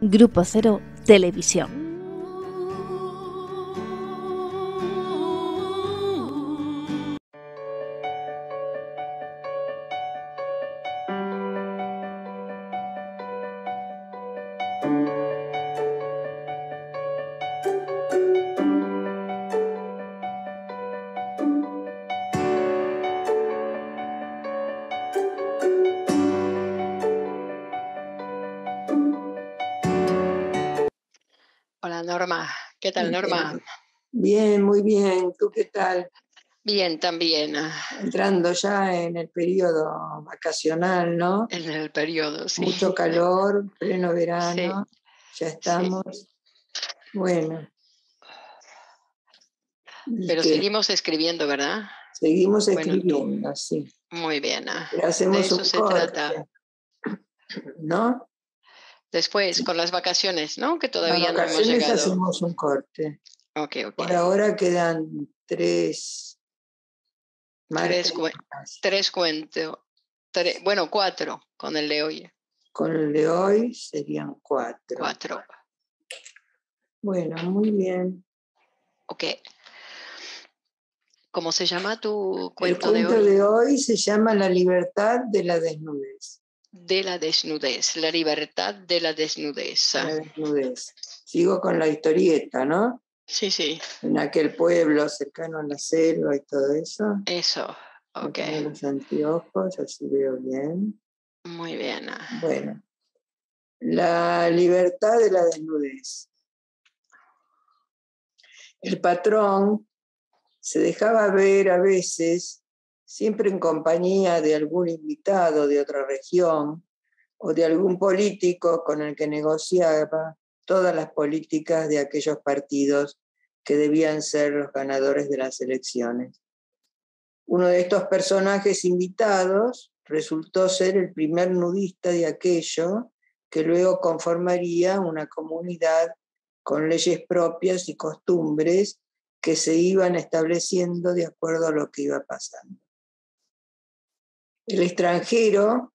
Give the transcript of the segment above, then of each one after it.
Grupo Cero Televisión. Hola Norma, ¿qué tal Norma? Bien, muy bien. ¿Tú qué tal? Bien, también. Entrando ya en el periodo vacacional, ¿no? En el periodo, sí. Mucho calor, pleno verano. Sí, Ya estamos. sí. Bueno. Pero seguimos escribiendo, ¿verdad? Seguimos Bueno, escribiendo, sí. muy bien. Pero De hacemos eso un se trata. corte, ¿no? Después, con las vacaciones, ¿no? Que Las todavía no hemos vacaciones llegado. hacemos un corte. Ok. Por ahora quedan 3 martes. Tres cuentos. Bueno, 4 con el de hoy. Con el de hoy serían 4. 4. Bueno, muy bien. Ok. ¿Cómo se llama tu El cuento de cuento hoy? de hoy se llama La libertad de la desnudez. De la desnudez, la libertad de la desnudez. La desnudez. Sigo con la historieta, ¿no? Sí. En aquel pueblo cercano a la selva y todo eso. Eso, Me ok. pongo los anteojos, así veo bien. Muy bien. Bueno, la libertad de la desnudez. El patrón se dejaba ver a veces, siempre en compañía de algún invitado de otra región o de algún político con el que negociaba todas las políticas de aquellos partidos que debían ser los ganadores de las elecciones. Uno de estos personajes invitados resultó ser el primer nudista de aquello que luego conformaría una comunidad con leyes propias y costumbres que se iban estableciendo de acuerdo a lo que iba pasando. El extranjero,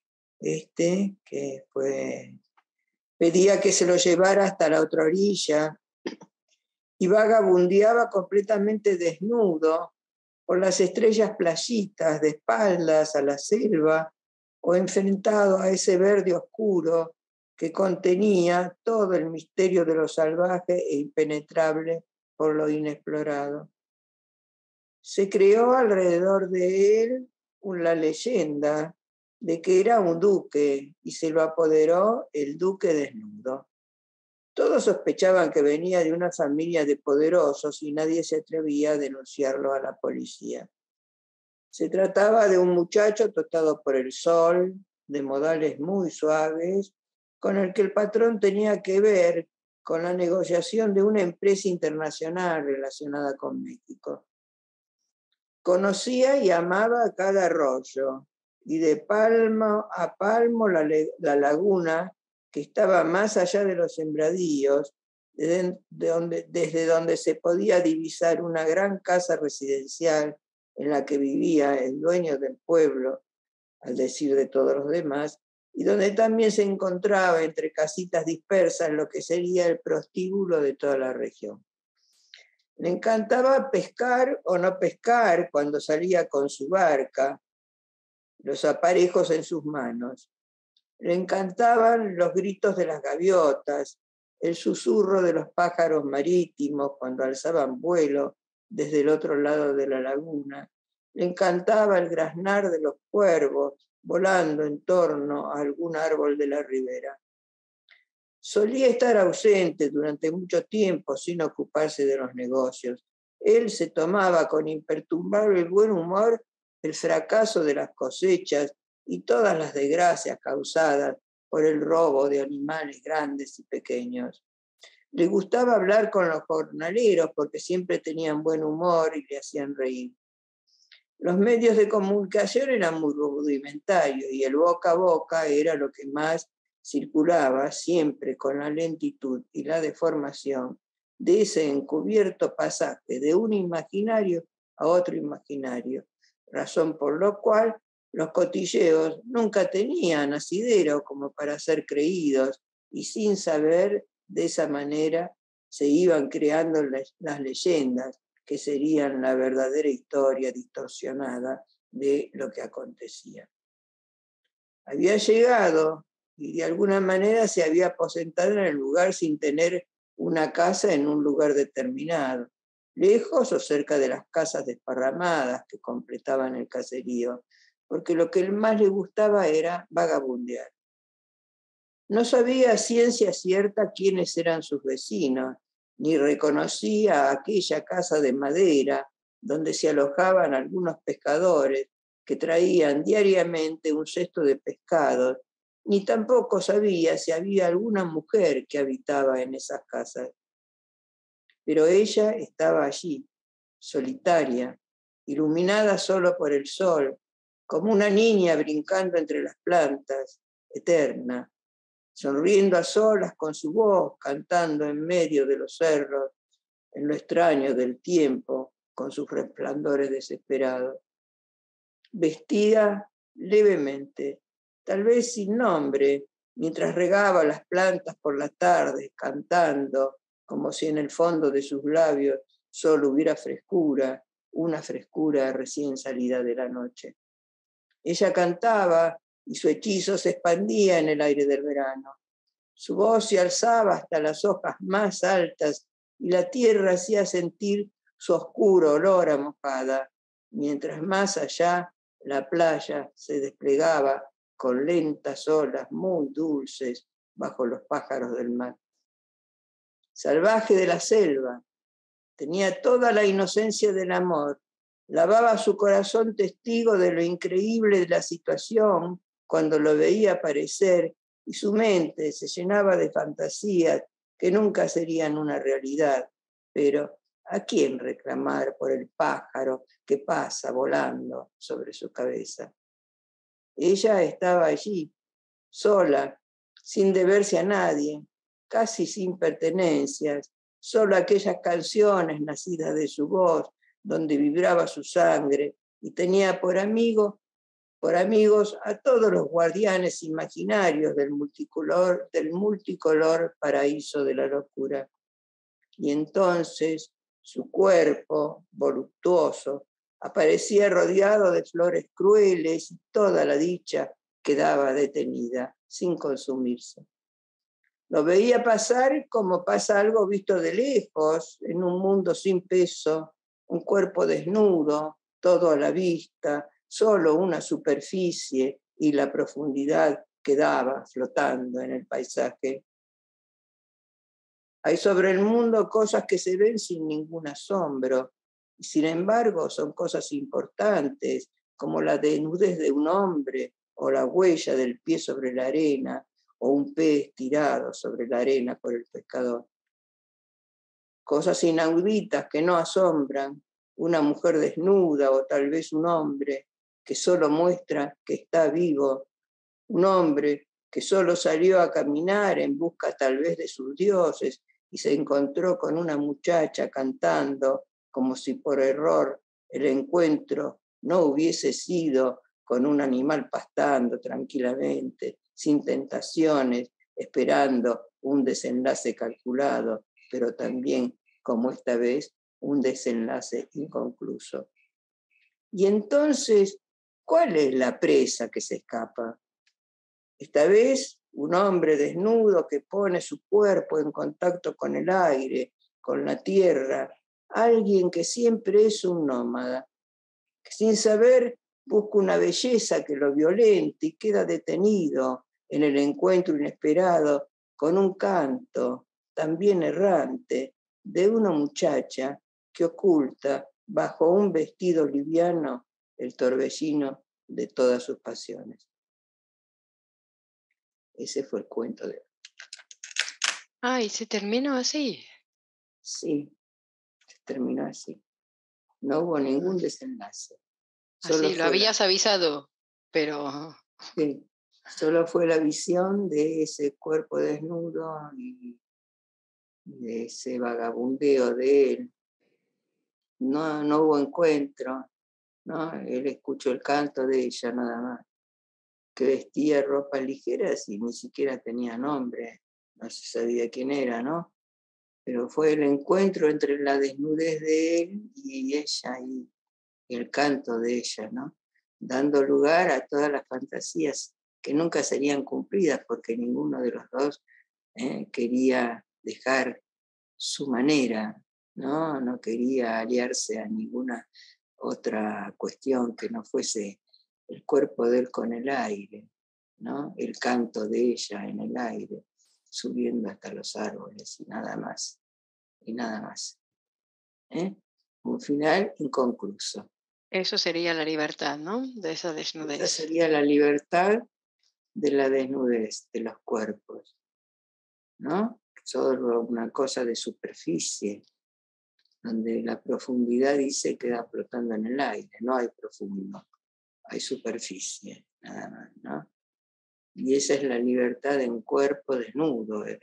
que pedía que se lo llevara hasta la otra orilla y vagabundeaba completamente desnudo por las estrellas playitas, de espaldas a la selva o enfrentado a ese verde oscuro que contenía todo el misterio de lo salvaje e impenetrable por lo inexplorado. Se creó alrededor de él la leyenda de que era un duque y se lo apoderó el duque desnudo. Todos sospechaban que venía de una familia de poderosos y nadie se atrevía a denunciarlo a la policía. Se trataba de un muchacho tostado por el sol, de modales muy suaves, con el que el patrón tenía que ver con la negociación de una empresa internacional relacionada con México. Conocía y amaba a cada arroyo, y de palmo a palmo la laguna que estaba más allá de los sembradíos, desde donde se podía divisar una gran casa residencial en la que vivía el dueño del pueblo, al decir de todos los demás, y donde también se encontraba entre casitas dispersas lo que sería el prostíbulo de toda la región. Le encantaba pescar o no pescar cuando salía con su barca, los aparejos en sus manos. Le encantaban los gritos de las gaviotas, el susurro de los pájaros marítimos cuando alzaban vuelo desde el otro lado de la laguna. Le encantaba el graznar de los cuervos volando en torno a algún árbol de la ribera. Solía estar ausente durante mucho tiempo sin ocuparse de los negocios. Él se tomaba con imperturbable buen humor el fracaso de las cosechas y todas las desgracias causadas por el robo de animales grandes y pequeños. Le gustaba hablar con los jornaleros porque siempre tenían buen humor y le hacían reír. Los medios de comunicación eran muy rudimentarios y el boca a boca era lo que más circulaba, siempre con la lentitud y la deformación de ese encubierto pasaje de un imaginario a otro imaginario, razón por lo cual los cotilleos nunca tenían asidero como para ser creídos y sin saber, de esa manera se iban creando las leyendas que serían la verdadera historia distorsionada de lo que acontecía. Había llegado y de alguna manera se había aposentado en el lugar sin tener una casa en un lugar determinado, lejos o cerca de las casas desparramadas que completaban el caserío, porque lo que más le gustaba era vagabundear. No sabía a ciencia cierta quiénes eran sus vecinos, ni reconocía aquella casa de madera donde se alojaban algunos pescadores que traían diariamente un cesto de pescados, ni tampoco sabía si había alguna mujer que habitaba en esas casas. Pero ella estaba allí, solitaria, iluminada solo por el sol, como una niña brincando entre las plantas, eterna, sonriendo a solas con su voz, cantando en medio de los cerros, en lo extraño del tiempo, con sus resplandores desesperados. Vestida levemente, tal vez sin nombre, mientras regaba las plantas por la tarde, cantando, como si en el fondo de sus labios solo hubiera frescura, una frescura recién salida de la noche. Ella cantaba y su hechizo se expandía en el aire del verano. Su voz se alzaba hasta las hojas más altas y la tierra hacía sentir su oscuro olor a mojada, mientras más allá la playa se desplegaba con lentas olas muy dulces bajo los pájaros del mar. Salvaje de la selva, tenía toda la inocencia del amor, lavaba su corazón testigo de lo increíble de la situación cuando lo veía aparecer y su mente se llenaba de fantasías que nunca serían una realidad. Pero ¿a quién reclamar por el pájaro que pasa volando sobre su cabeza? Ella estaba allí, sola, sin deberse a nadie, casi sin pertenencias, solo aquellas canciones nacidas de su voz, donde vibraba su sangre, y tenía por amigos a todos los guardianes imaginarios del multicolor paraíso de la locura. Y entonces su cuerpo voluptuoso aparecía rodeado de flores crueles y toda la dicha quedaba detenida, sin consumirse. Lo veía pasar como pasa algo visto de lejos, en un mundo sin peso, un cuerpo desnudo, todo a la vista, solo una superficie y la profundidad quedaba flotando en el paisaje. Hay sobre el mundo cosas que se ven sin ningún asombro, y sin embargo son cosas importantes, como la desnudez de un hombre, o la huella del pie sobre la arena, o un pez tirado sobre la arena por el pescador. Cosas inauditas que no asombran, una mujer desnuda o tal vez un hombre que solo muestra que está vivo, un hombre que solo salió a caminar en busca tal vez de sus dioses y se encontró con una muchacha cantando como si por error el encuentro no hubiese sido con un animal pastando tranquilamente, sin tentaciones, esperando un desenlace calculado, pero también, como esta vez, un desenlace inconcluso. Y entonces, ¿cuál es la presa que se escapa? Esta vez, un hombre desnudo que pone su cuerpo en contacto con el aire, con la tierra, alguien que siempre es un nómada, que sin saber busca una belleza que lo violenta y queda detenido en el encuentro inesperado con un canto también errante de una muchacha que oculta bajo un vestido liviano el torbellino de todas sus pasiones. Ese fue el cuento de hoy. Ah, ¿y se terminó así? Sí, se terminó así. No hubo ningún desenlace. Así, lo habías avisado, pero... Sí, solo fue la visión de ese cuerpo desnudo y de ese vagabundeo de él. No hubo encuentro, ¿no? Él escuchó el canto de ella nada más, que vestía ropas ligeras y ni siquiera tenía nombre. no se sabía quién era, ¿no? Pero fue el encuentro entre la desnudez de él y ella y el canto de ella, ¿no? Dando lugar a todas las fantasías que nunca serían cumplidas porque ninguno de los dos quería dejar su manera, ¿no? No quería aliarse a ninguna otra cuestión que no fuese el cuerpo de él con el aire, ¿no? El canto de ella en el aire, subiendo hasta los árboles y nada más, y nada más. Un final inconcluso. Eso sería la libertad, ¿no? De esa Esa desnudez. sería la libertad de la desnudez de los cuerpos, ¿no? Solo una cosa de superficie, donde la profundidad dice queda flotando en el aire, no hay profundo, hay superficie, nada más, ¿no? Y esa es la libertad de un cuerpo desnudo, de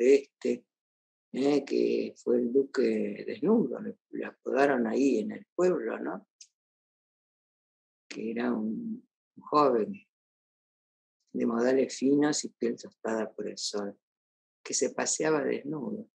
que fue el duque desnudo, le apodaron ahí en el pueblo, ¿no? Que era un joven de modales finos y piel tostada por el sol, que se paseaba desnudo.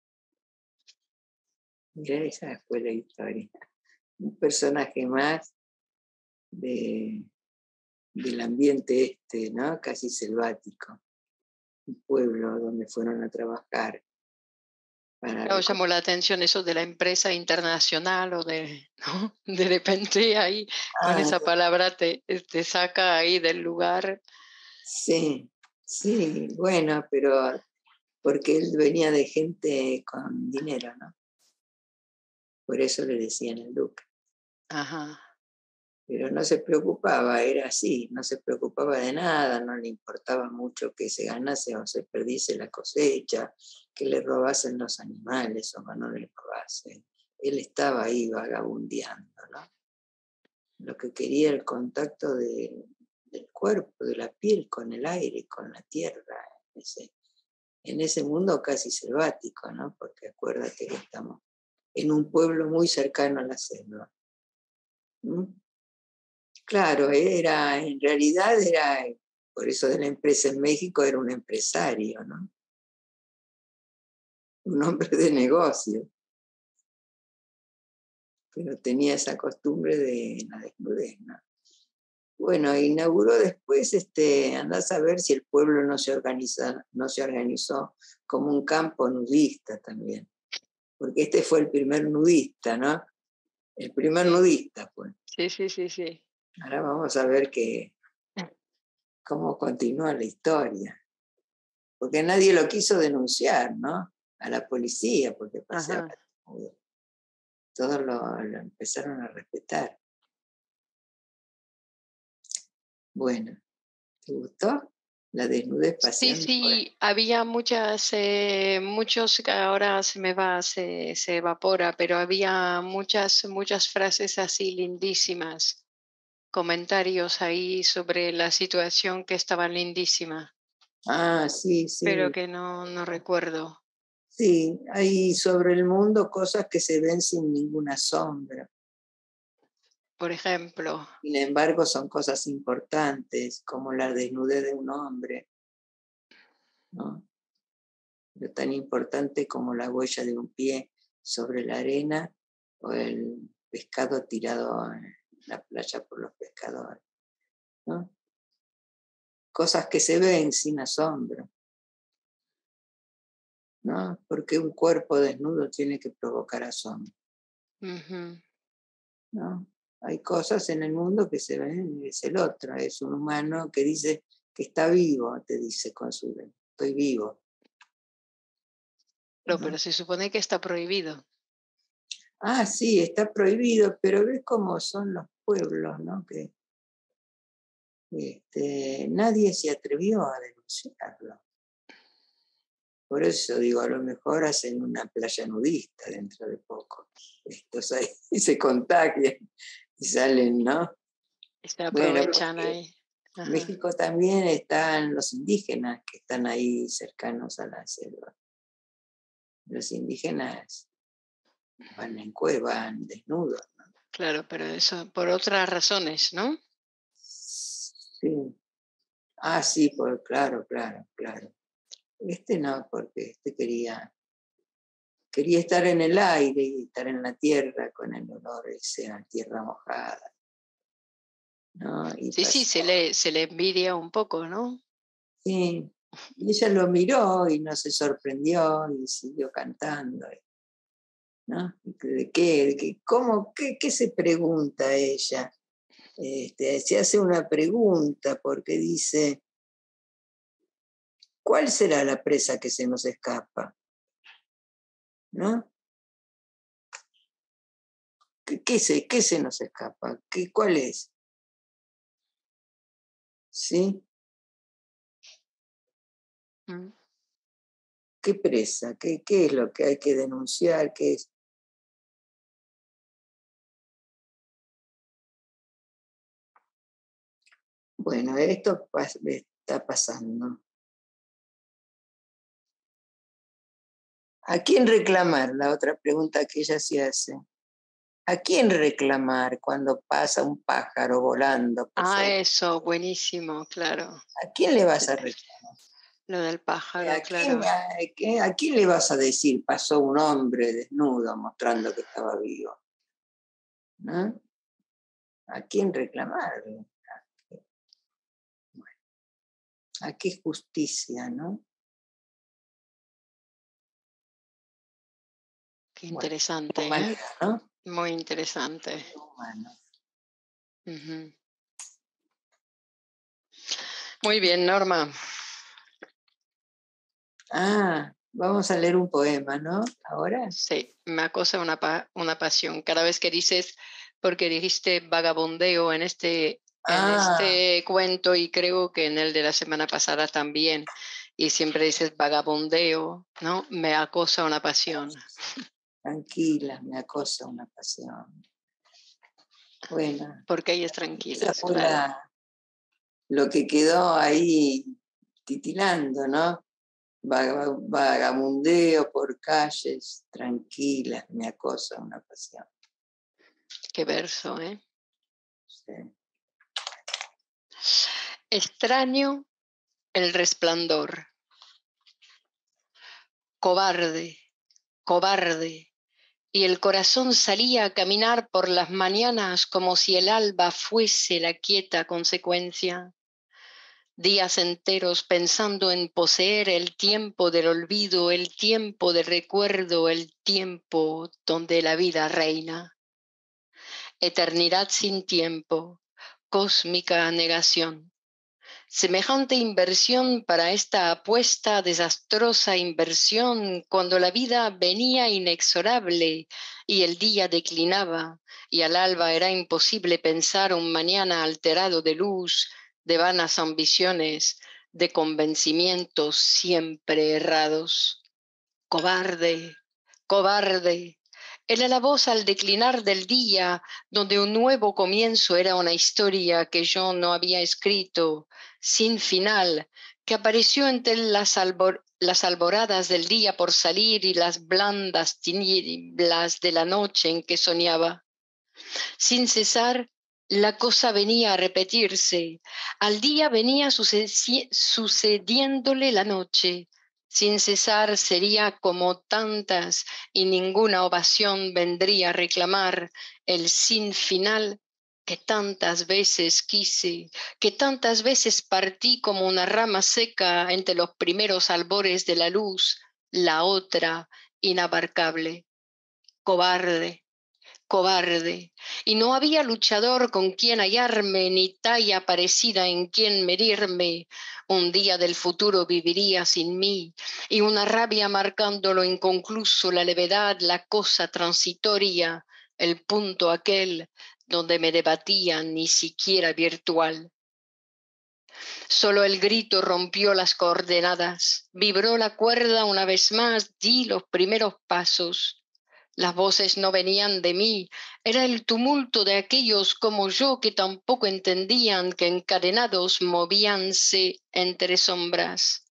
Mirá, esa fue la historia. Un personaje más del ambiente ¿no? Casi selvático. Un pueblo donde fueron a trabajar. Claro, llamó la atención eso de la empresa internacional o de, ¿no? De repente ahí con Ah, esa palabra te saca ahí del lugar. sí, sí, bueno, pero porque él venía de gente con dinero, ¿no? Por eso le decían el duque. Ajá. Pero no se preocupaba, era así, no se preocupaba de nada, no le importaba mucho que se ganase o se perdiese la cosecha, que le robasen los animales o que no le robasen. Él estaba ahí vagabundeando, ¿no? Lo que quería el contacto del cuerpo, de la piel con el aire, con la tierra, en ese mundo casi selvático, ¿no? Porque acuérdate que estamos en un pueblo muy cercano a la selva. ¿Mm? Claro, en realidad era, por eso de la empresa en México era un empresario, ¿no? Un hombre de negocio, pero tenía esa costumbre de la desnudez, ¿no? Bueno, inauguró después, andás a ver si el pueblo no se organizó como un campo nudista también, porque este fue el primer nudista, ¿no? El primer nudista, pues. Sí, sí, sí, sí. Ahora vamos a ver cómo continúa la historia. Porque nadie lo quiso denunciar, ¿no? A la policía, porque paseaba Ajá. desnudo. Todos lo empezaron a respetar. Bueno, ¿te gustó? La desnudez Sí, paseando por ahí. sí, había muchos, que ahora se me va, se evapora, pero había muchas frases así lindísimas, comentarios ahí sobre la situación que estaba lindísima, Ah, sí, pero sí. que no recuerdo. Sí, hay sobre el mundo cosas que se ven sin ninguna sombra. Por ejemplo, Sin embargo, son cosas importantes, como la desnudez de un hombre, ¿no? Pero tan importante como la huella de un pie sobre la arena o el pescado tirado en la playa por los pescadores, ¿no? Cosas que se ven sin asombro, ¿no? Porque un cuerpo desnudo tiene que provocar asombro, ujú, ¿no? Hay cosas en el mundo que se ven, es el otro, es un humano que dice que está vivo, te dice con su estoy vivo, pero ¿no? se supone que está prohibido. Ah, sí, está prohibido, pero ves cómo son los pueblos, ¿no? Que nadie se atrevió a denunciarlo. Por eso digo, a lo mejor hacen una playa nudista dentro de poco. Estos ahí se contagian y salen, ¿no? Se Bueno, aprovechan porque ahí. Ajá. México también están los indígenas que están ahí cercanos a la selva. Los indígenas van en cueva, van desnudos. Claro, pero eso por otras razones, ¿no? Sí. Ah, sí, claro, claro, claro. Este no, porque este quería estar en el aire y estar en la tierra con el olor ese a tierra mojada, ¿no? Y Sí, se le envidia un poco, ¿no? sí, y ella lo miró y no se sorprendió y siguió cantando, ¿no? ¿De qué? ¿Cómo? ¿Qué se pregunta ella? Se hace una pregunta porque dice, ¿cuál será la presa que se nos escapa? ¿No? ¿Qué se nos escapa? ¿Cuál es? ¿Sí? Mm. ¿Qué presa? ¿Qué es lo que hay que denunciar? ¿Qué es? Bueno, esto está pasando. ¿A quién reclamar? La otra pregunta que ella se hace. ¿A quién reclamar cuando pasa un pájaro volando por sobre? Eso, buenísimo, claro. ¿A quién le vas a reclamar? Lo del pájaro, ¿A claro. quién le vas a decir pasó un hombre desnudo mostrando que estaba vivo? ¿No? ¿A quién reclamar? Bueno, ¿a qué justicia, no? Qué Bueno, interesante, humanidad, ¿no? Muy interesante. Humano. Ujú. Muy bien, Norma. Vamos a leer un poema, ¿no? Ahora. Sí, me acosa una pasión. Cada vez que dices, porque dijiste vagabundeo en en Ah, este cuento y creo que en el de la semana pasada también, y siempre dices vagabundeo, ¿no? Me acosa una pasión. tranquila, me acosa una pasión. Bueno, Porque ellas esa tranquilas, fue claro. lo que quedó ahí titilando, ¿no? Vagabundeo por calles tranquilas, me acosa una pasión. Qué verso, ¿eh? Sí. Extraño el resplandor. Cobarde, cobarde. Y el corazón salía a caminar por las mañanas como si el alba fuese la quieta consecuencia. Días enteros pensando en poseer el tiempo del olvido, el tiempo del recuerdo, el tiempo donde la vida reina. Eternidad sin tiempo, cósmica negación. Semejante inversión para esta apuesta, desastrosa inversión, cuando la vida venía inexorable y el día declinaba, y al alba era imposible pensar un mañana alterado de luz, de vanas ambiciones, de convencimientos siempre errados. Cobarde, cobarde. Era la voz al declinar del día, donde un nuevo comienzo era una historia que yo no había escrito, sin final, que apareció entre las alboradas del día por salir y las blandas tinieblas de la noche en que soñaba. Sin cesar, la cosa venía a repetirse. Al día venía sucediéndole la noche. Sin cesar sería como tantas y ninguna ovación vendría a reclamar el sin final que tantas veces quise, que tantas veces partí como una rama seca entre los primeros albores de la luz, la otra inabarcable. Cobarde, cobarde, y no había luchador con quien hallarme, ni talla parecida en quien medirme. Un día del futuro viviría sin mí, y una rabia marcando lo inconcluso, la levedad, la cosa transitoria, el punto aquel donde me debatía ni siquiera virtual. Solo el grito rompió las coordenadas, vibró la cuerda una vez más, di los primeros pasos. Las voces no venían de mí, era el tumulto de aquellos como yo que tampoco entendían que encadenados movíanse entre sombras.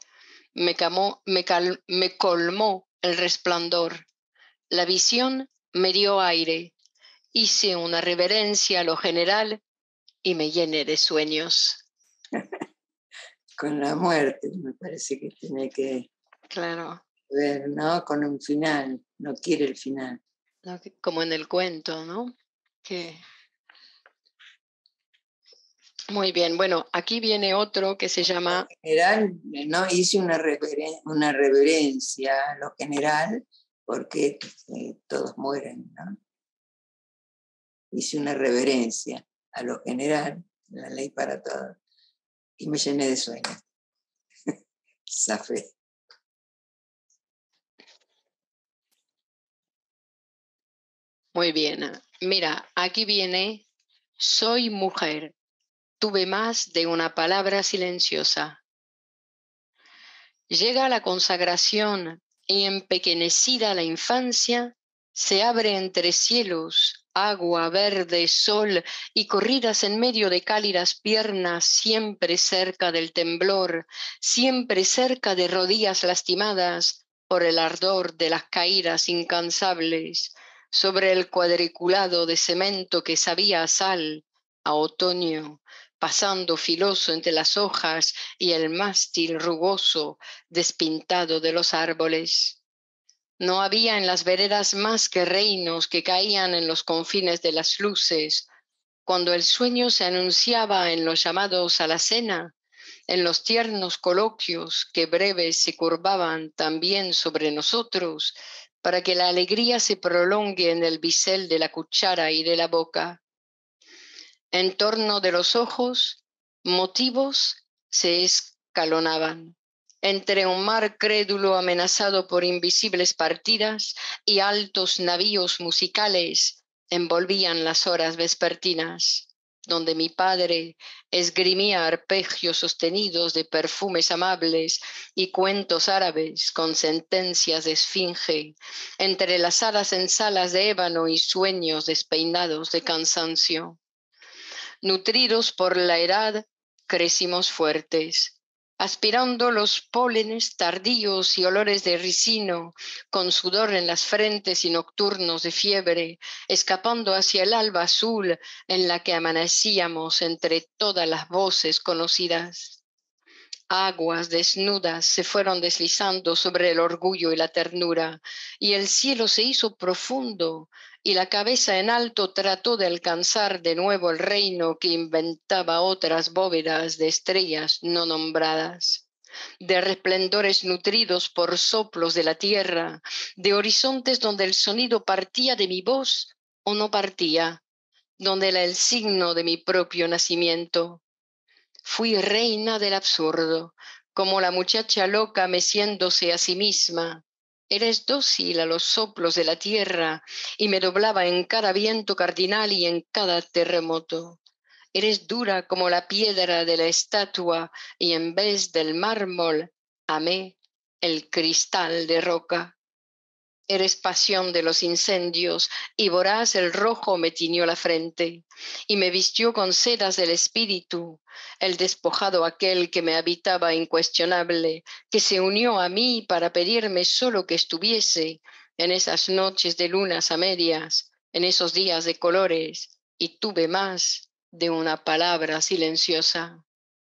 Me colmó el resplandor. La visión me dio aire. Hice una reverencia a lo general y me llené de sueños. con la muerte, me parece que tiene que Claro, ver, ¿no? Con un final, no quiere el final. ¿no? Como en el cuento, ¿no? Que muy bien. Bueno, aquí viene otro que se llama, En general, no hice una reverencia a lo general, porque todos mueren, ¿no? Hice una reverencia a lo general, la ley para todos, y me llené de sueños. Zafé. muy bien. Mira, aquí viene, soy mujer, tuve más de una palabra silenciosa. Llega la consagración y empequeñecida la infancia, se abre entre cielos, agua, verde, sol y corridas en medio de cálidas piernas, siempre cerca del temblor, siempre cerca de rodillas lastimadas por el ardor de las caídas incansables, sobre el cuadriculado de cemento que sabía a sal, a otoño, pasando filoso entre las hojas y el mástil rugoso despintado de los árboles. No había en las veredas más que reinos que caían en los confines de las luces, cuando el sueño se anunciaba en los llamados a la cena, en los tiernos coloquios que breves se curvaban también sobre nosotros, para que la alegría se prolongue en el bisel de la cuchara y de la boca. En torno de los ojos, motivos se escalonaban. Entre un mar crédulo amenazado por invisibles partidas y altos navíos musicales envolvían las horas vespertinas, donde mi padre esgrimía arpegios sostenidos de perfumes amables y cuentos árabes con sentencias de esfinge, entrelazadas en salas de ébano y sueños despeinados de cansancio. Nutridos por la edad, crecimos fuertes, aspirando los pólenes tardíos y olores de ricino, con sudor en las frentes y nocturnos de fiebre, escapando hacia el alba azul en la que amanecíamos entre todas las voces conocidas. Aguas desnudas se fueron deslizando sobre el orgullo y la ternura, y el cielo se hizo profundo, y la cabeza en alto trató de alcanzar de nuevo el reino que inventaba otras bóvedas de estrellas no nombradas, de resplendores nutridos por soplos de la tierra, de horizontes donde el sonido partía de mi voz o no partía, donde era el signo de mi propio nacimiento. Fui reina del absurdo, como la muchacha loca meciéndose a sí misma. Eres dócil a los soplos de la tierra y me doblaba en cada viento cardinal y en cada terremoto. Eres dura como la piedra de la estatua y en vez del mármol amé el cristal de roca. Eres pasión de los incendios, y voraz el rojo me tiñó la frente, y me vistió con sedas del espíritu, el despojado aquel que me habitaba incuestionable, que se unió a mí para pedirme solo que estuviese en esas noches de lunas a medias, en esos días de colores, y tuve más de una palabra silenciosa.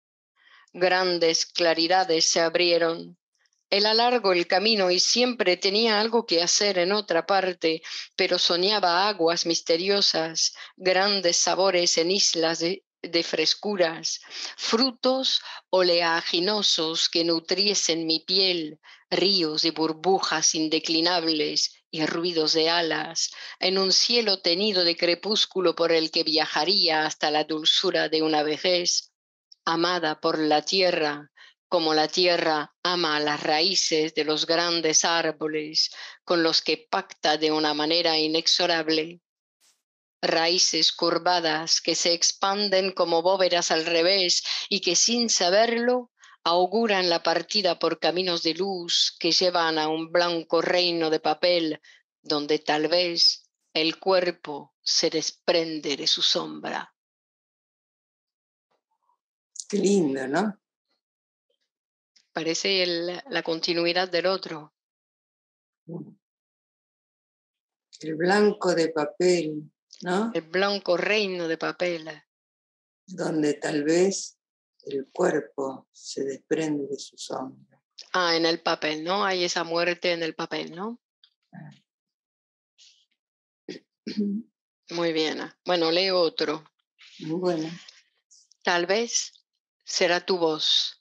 Grandes claridades se abrieron. Él alargó el camino y siempre tenía algo que hacer en otra parte, pero soñaba aguas misteriosas, grandes sabores en islas de frescuras, frutos oleaginosos que nutriesen mi piel, ríos de burbujas indeclinables y ruidos de alas, en un cielo tenido de crepúsculo por el que viajaría hasta la dulzura de una vejez, amada por la tierra como la tierra ama las raíces de los grandes árboles con los que pacta de una manera inexorable. Raíces curvadas que se expanden como bóvedas al revés y que sin saberlo auguran la partida por caminos de luz que llevan a un blanco reino de papel donde tal vez el cuerpo se desprende de su sombra. Qué lindo, ¿no? Parece la continuidad del otro. El blanco de papel, ¿no? El blanco reino de papel. Donde tal vez el cuerpo se desprende de su sombra. Ah, en el papel, ¿no? Hay esa muerte en el papel, ¿no? Muy bien. Bueno, leo otro. Bueno, Tal vez será tu voz.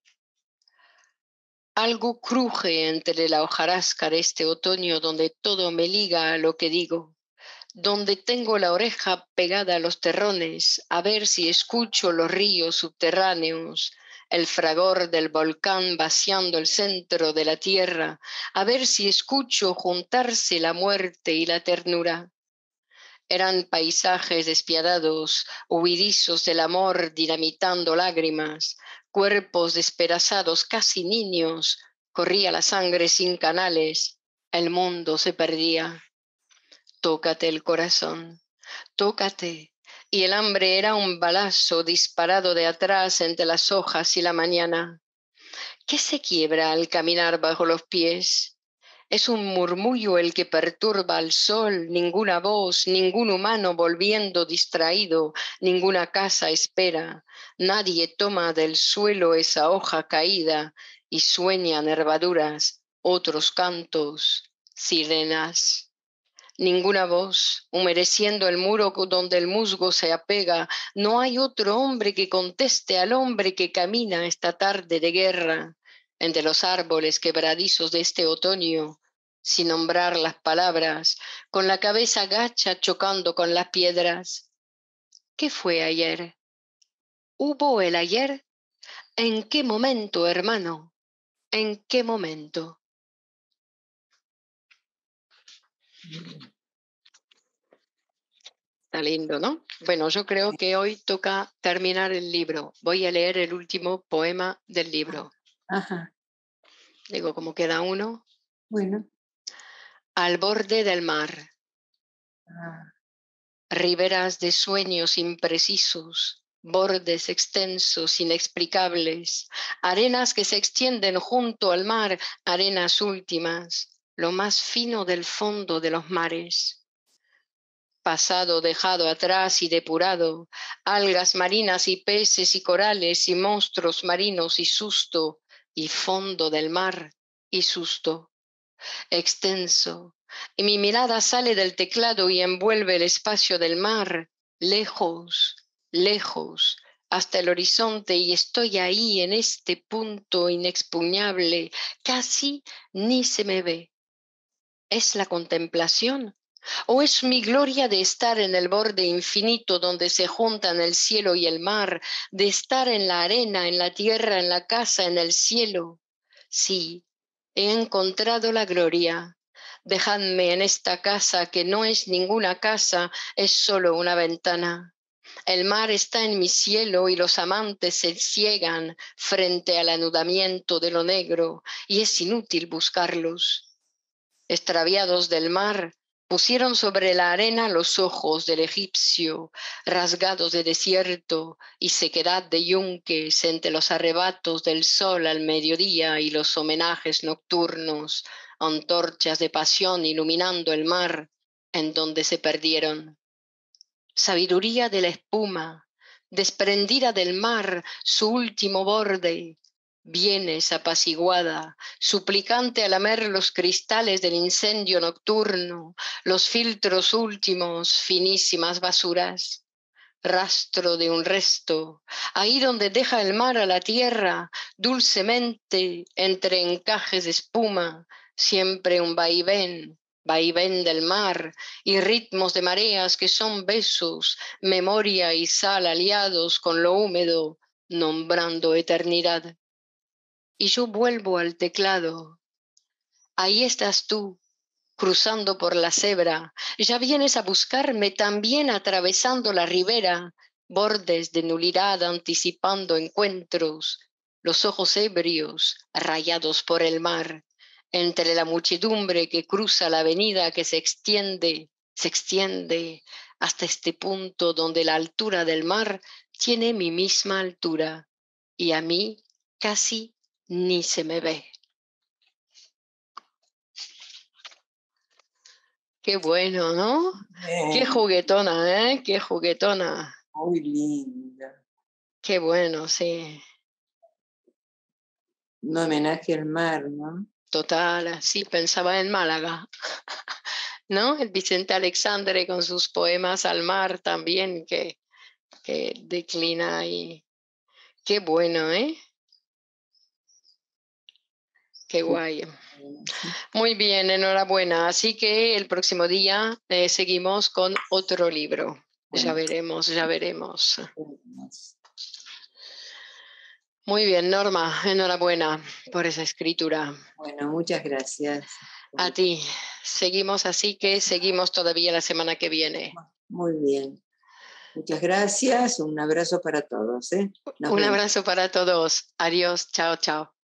Algo cruje entre la hojarasca de este otoño donde todo me liga a lo que digo, donde tengo la oreja pegada a los terrones a ver si escucho los ríos subterráneos, el fragor del volcán vaciando el centro de la tierra, a ver si escucho juntarse la muerte y la ternura. Eran paisajes despiadados, huidizos del amor dinamitando lágrimas, cuerpos despedazados, casi niños, corría la sangre sin canales, el mundo se perdía. Tócate el corazón, tócate. Y el hambre era un balazo disparado de atrás entre las hojas y la mañana. ¿Qué se quiebra al caminar bajo los pies? Es un murmullo el que perturba al sol, ninguna voz, ningún humano volviendo distraído, ninguna casa espera. Nadie toma del suelo esa hoja caída y sueña nervaduras, otros cantos, sirenas. Ninguna voz, humedeciendo el muro donde el musgo se apega. No hay otro hombre que conteste al hombre que camina esta tarde de guerra entre los árboles quebradizos de este otoño, sin nombrar las palabras, con la cabeza gacha chocando con las piedras. ¿Qué fue ayer? ¿Hubo el ayer? ¿En qué momento, hermano? ¿En qué momento? Está lindo, ¿no? Bueno, yo creo que hoy toca terminar el libro. Voy a leer el último poema del libro. ajá, Digo, como queda uno. bueno. Al borde del mar, Ah, riberas de sueños imprecisos, bordes extensos, inexplicables, arenas que se extienden junto al mar, arenas últimas, lo más fino del fondo de los mares. Pasado dejado atrás y depurado, algas marinas y peces y corales y monstruos marinos y susto, y fondo del mar y susto, extenso, y mi mirada sale del teclado y envuelve el espacio del mar, lejos, lejos, hasta el horizonte, y estoy ahí en este punto inexpugnable, casi ni se me ve. ¿Es la contemplación? ¿O es mi gloria de estar en el borde infinito donde se juntan el cielo y el mar, de estar en la arena, en la tierra, en la casa, en el cielo? Sí, he encontrado la gloria. Dejadme en esta casa que no es ninguna casa, es solo una ventana. El mar está en mi cielo y los amantes se ciegan frente al anudamiento de lo negro y es inútil buscarlos. Extraviados del mar, pusieron sobre la arena los ojos del egipcio, rasgados de desierto y sequedad de yunques entre los arrebatos del sol al mediodía y los homenajes nocturnos, antorchas de pasión iluminando el mar en donde se perdieron. Sabiduría de la espuma, desprendida del mar su último borde, vienes apaciguada, suplicante a lamer los cristales del incendio nocturno, los filtros últimos, finísimas basuras, rastro de un resto, ahí donde deja el mar a la tierra, dulcemente entre encajes de espuma, siempre un vaivén, vaivén del mar y ritmos de mareas que son besos, memoria y sal aliados con lo húmedo, nombrando eternidad. Y yo vuelvo al teclado. Ahí estás tú, cruzando por la cebra. Ya vienes a buscarme también atravesando la ribera, bordes de nulidad anticipando encuentros, los ojos ebrios rayados por el mar, entre la muchedumbre que cruza la avenida que se extiende hasta este punto donde la altura del mar tiene mi misma altura y a mí casi ni se me ve. Qué bueno, ¿no? Qué bien, juguetona, ¿eh? Qué juguetona. muy linda. Qué bueno, sí. Un homenaje al mar, ¿no? Total, sí, pensaba en Málaga, ¿no? El Vicente Alexandre con sus poemas al mar también, que declina ahí. Qué bueno, ¿eh? Qué Sí, guay. sí. Muy bien, enhorabuena. Así que el próximo día seguimos con otro libro. Ya Bueno, veremos, ya veremos. veremos. Muy bien, Norma, enhorabuena por esa escritura. Bueno, muchas gracias. A ti. Seguimos así que seguimos todavía la semana que viene. Muy bien. Muchas gracias. Un abrazo para todos, ¿eh? Nos Un vemos. abrazo para todos. Adiós, chao, chao.